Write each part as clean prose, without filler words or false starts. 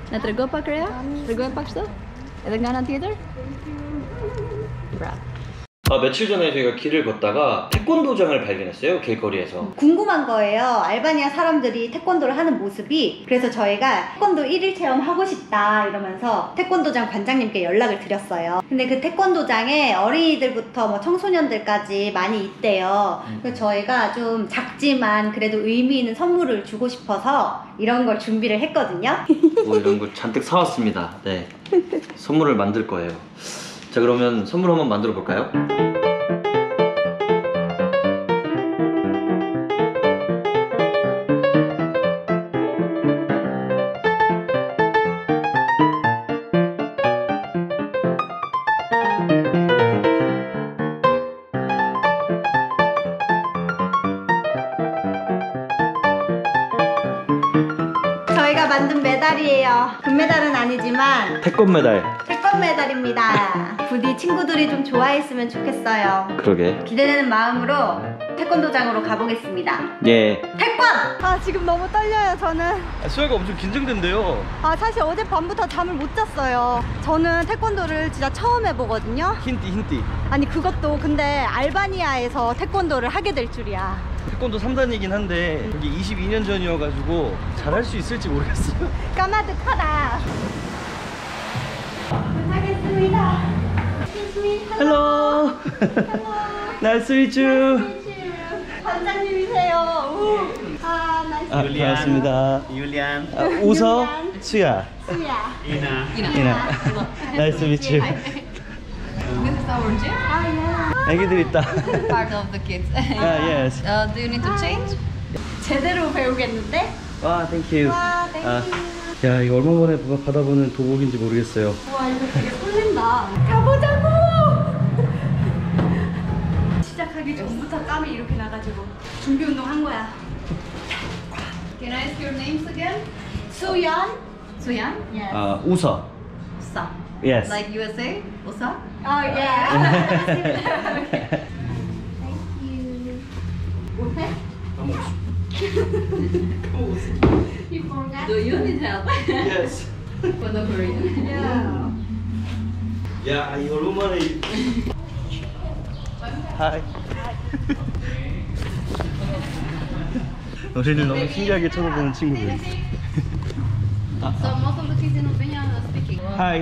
Na-tragou para Korea? Tragou para que Ilan nga ng theater? 며칠 전에 저희가 길을 걷다가 태권도장을 발견했어요. 길거리에서. 궁금한 거예요. 알바니아 사람들이 태권도를 하는 모습이. 그래서 저희가 태권도 1일 체험 하고 싶다 이러면서 태권도장 관장님께 연락을 드렸어요. 근데 그 태권도장에 어린이들부터 뭐 청소년들까지 많이 있대요. 그래서 저희가 좀 작지만 그래도 의미 있는 선물을 주고 싶어서 이런 걸 준비를 했거든요. 뭐 이런 거 잔뜩 사왔습니다. 네, 선물을 만들 거예요. 자, 그러면 선물 한번 만들어 볼까요? 저희가 만든 메달이에요. 금메달은 아니지만 태권 메달. 태권 메달입니다. 부디 친구들이 좀 좋아했으면 좋겠어요. 그러게. 기대되는 마음으로 태권도장으로 가보겠습니다. 예. 태권! 아 지금 너무 떨려요 저는. 수아가 엄청 긴장된대요. 아 사실 어젯밤부터 잠을 못 잤어요. 저는 태권도를 진짜 처음 해보거든요. 힌띠. 아니 그것도 근데 알바니아에서 태권도를 하게 될 줄이야. 태권도 3단이긴 한데 그게 22년 전이어가지고 잘할 수 있을지 모르겠어요. 까마득하다. 하겠습니다. Hello. Nice to meet you. 관장님이세요. 아, 나이스. 반갑습니다. Julian, 우서, 수야. 수야. Ina. 이나. Nice to meet you. This is our gym. 아, 예. 애기들 있다. Part of the kids. Yes. Do you need to change? 제대로 배우겠는데? 와, thank you. 와, 땡큐. 야, 이거 얼마 만에 받아보는 도복인지 모르겠어요. 와, 이거 되게 설렌다. 가보자고! 시작하기 전부터 땀이 이렇게 나가지고 준비 운동 한 거야. Can I ask your names again? 수연. Suyan? Yes. 우서. Usa. Yes. Like USA? Usa? Oh, yeah. Thank you. 오세? You forgot? Do you need help? Yes. For the Korean? Yeah. 야, 이 얼마 만에. 하이. 우리를 너무 신기하게 쳐다보는 친구들. So most of the kids in Albania are speaking. 하이.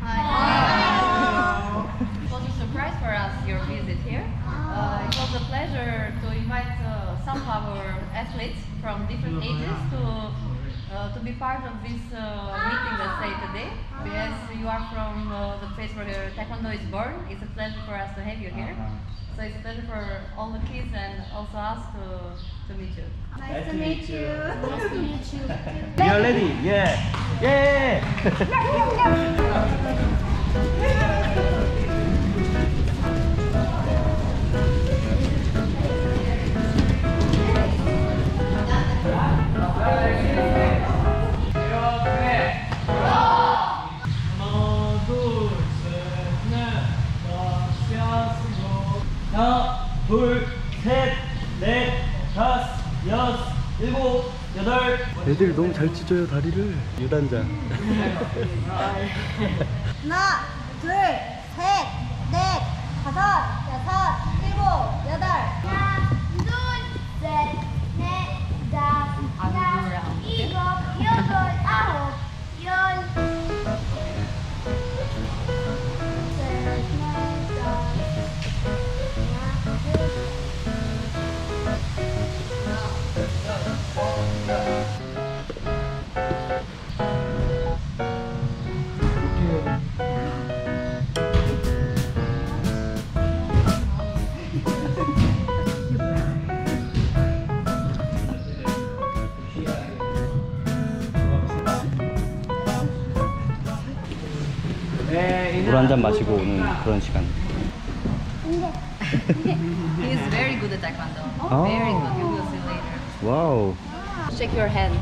Hi. It was a surprise for us, your visit here. It was a pleasure to invite some of our athletes from different ages to be part of this meeting, let's say, today. Because you are from the place where Taekwondo is born, it's a pleasure for us to have you here. So it's a pleasure for all the kids and also us to meet you. Nice to meet you. Nice to meet you. You are ready? Yeah. Yeah. 하나, 둘, 셋, 넷, 다섯, 여섯, 일곱, 여덟. 애들이 너무 잘 찢어요 다리를. 유단자. 하나, 둘, 셋, 넷, 다섯, 여섯, 일곱, 여덟. 하나, 둘, 셋, 넷, 다섯, 일곱, 여덟, 아홉, 열. 물 한 잔 마시고 오는 그런 시간. He is very good at Taekwondo. Oh. Very good. You will see later. 와우. Shake your hand.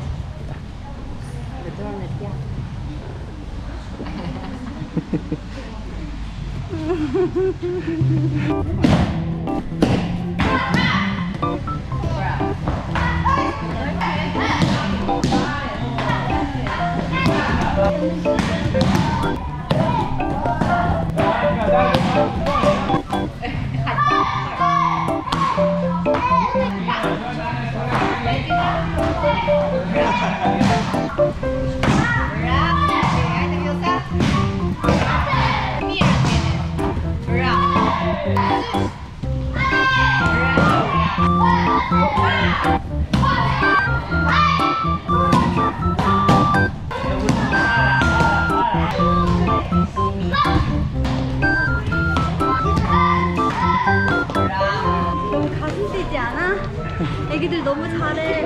너무 가슴 뛰지 않아? 애기들 너무 잘해.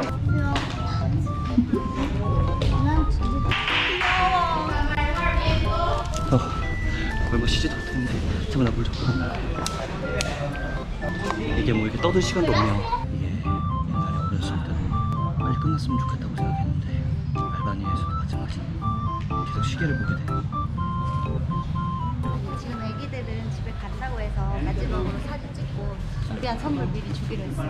얼마 쉬지도 못했는데 잠깐 나 물 좀. 이게 뭐 이렇게 떠들 시간도 없네요. 이게 옛날에 어렸을 때는 빨리 끝났으면 좋겠다고 생각했는데 알바니아에서도 마찬가지. 계속 시계를 보게 돼. 지금 애기들은 집에 간다고 해서 마지막으로 사진 찍고 준비한 선물 미리 주기로 했어요.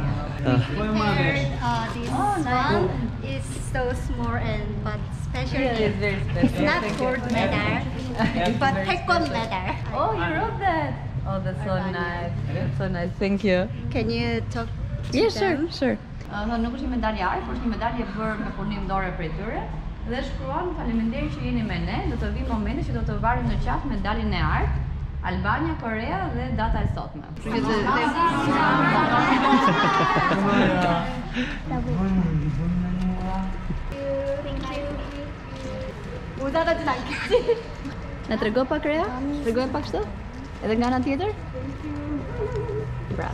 This one is so small and but special. It's not gold medal, but taekwondo medal. Oh, you wrote that. Oh, that's so nice. That's so nice. Thank you. Can you talk to Yeah, them? sure. Nuk është një medalje art, por është një medalje bërë me punim dore prej tyre. Dhe shkruan faleminderit që jeni me ne, do të vi momenti që do të varim në qafë medaljen e art, Albania, Korea dhe data e sotme. Kështu që 못 알아듣진 않겠지? na trego pak Korea? Tregojmë pak kështu? Edhe nga ana tjetër? Bra.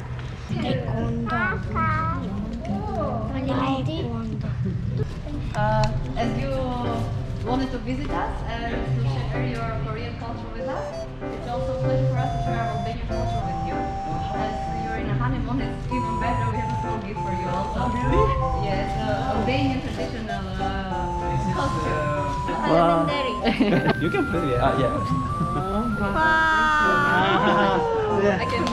As you wanted to visit us and to share your Korean culture with us, it's also a pleasure for us to share our Albanian culture with you. As you're in a honeymoon, it's even better. We have a small gift for you also. Yes, Albanian traditional culture. Legendary. You can play it. Yeah. 와. I can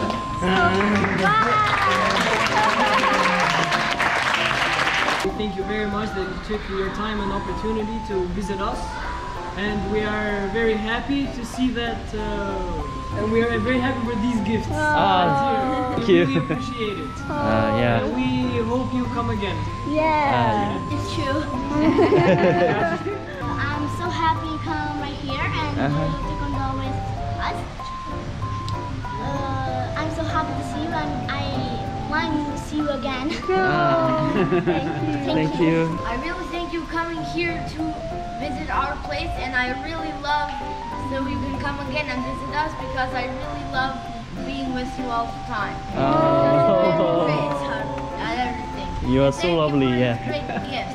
Thank you very much that you took your time and opportunity to visit us, and we are very happy to see that, and we are very happy for these gifts. Thank We you. really appreciate it. Yeah. And we hope you come again. Yeah. It's true. I'm so happy you come right here and taekwondo with us. I'm so happy to see you and I want to see you again. Thank you. I really thank you coming here to visit our place and I really love that you can come again and visit us because I really love being with you all the time. Great, and everything. You are Thank so you lovely. for Yeah. Great gifts.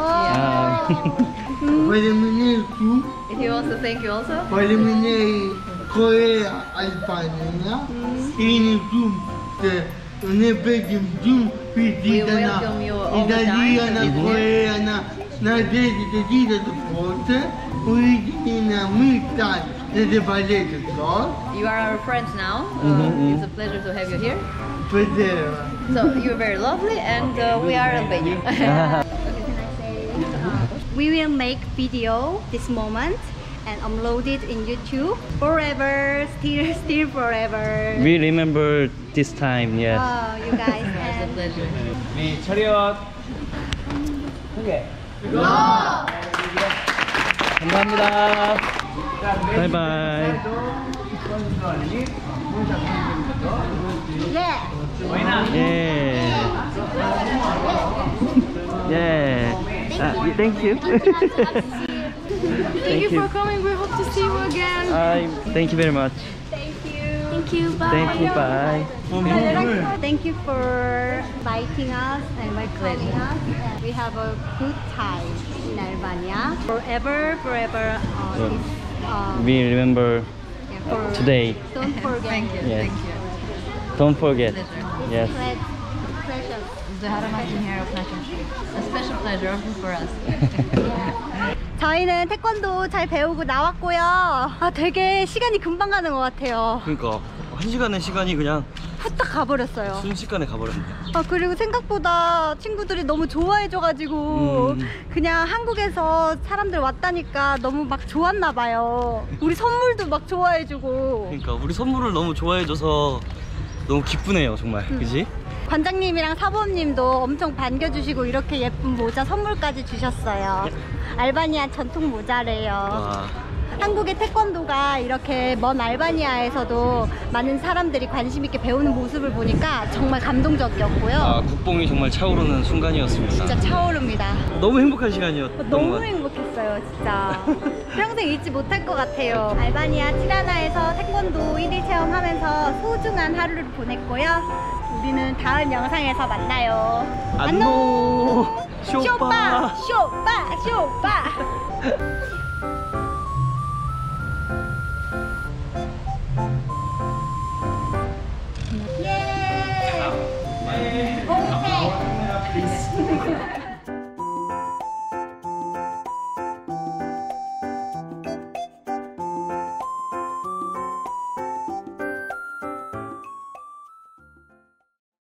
If you also thank you also. Faleminderit Korea, Albania. Jeni shumë se ne bëjmë shumë vizitë na welcome you all the Italia, time. na Korea, na drejtë të gjitha të fortë. U jeni na mirë në të valetë sot. You are our friends now. It's a pleasure to have you here. Vedere. So you're very lovely, and we are Albania. We will make video this moment and upload it in YouTube forever, still forever. We remember this time. Yes. Oh, you guys. It's a And pleasure. 네, 차렷. 오케이. 감사합니다. 바이바이. yeah. 예. 예. Thank you. Thank you for coming. We hope to see you again. Thank you very much. Thank you. Bye. Thank you. Bye. Thank you for inviting us and welcoming us. And we have a good time in Albania. Forever. We remember For, today. Don't forget. Thank you. Yes. Thank you. Don't forget. Pleasure. Yes. Precious. A special pleasure for us. 저희는 태권도 잘 배우고 나왔고요. 아, 되게 시간이 금방 가는 것 같아요. 그러니까 한 시간의 시간이 그냥 후딱 가버렸어요. 순식간에 가버렸네. 아, 그리고 생각보다 친구들이 너무 좋아해줘가지고 그냥 한국에서 사람들 왔다니까 너무 막 좋았나 봐요. 우리 선물도 막 좋아해주고. 그러니까 우리 선물을 너무 좋아해줘서 너무 기쁘네요 정말. 그지? 관장님이랑 사범님도 엄청 반겨주시고 이렇게 예쁜 모자 선물까지 주셨어요. 알바니아 전통 모자래요. 와. 한국의 태권도가 이렇게 먼 알바니아에서도 많은 사람들이 관심 있게 배우는 모습을 보니까 정말 감동적이었고요. 아, 국뽕이 정말 차오르는 순간이었습니다. 진짜 차오릅니다. 너무 행복한 시간이었던 것 너무 같아요. 행복했어요, 진짜. 평생 잊지 못할 것 같아요. 알바니아 티라나에서 태권도 1일 체험하면서 소중한 하루를 보냈고요. 우리는 다음 영상에서 만나요. 안녕. 쇼빠! 쇼빠! 쇼빠!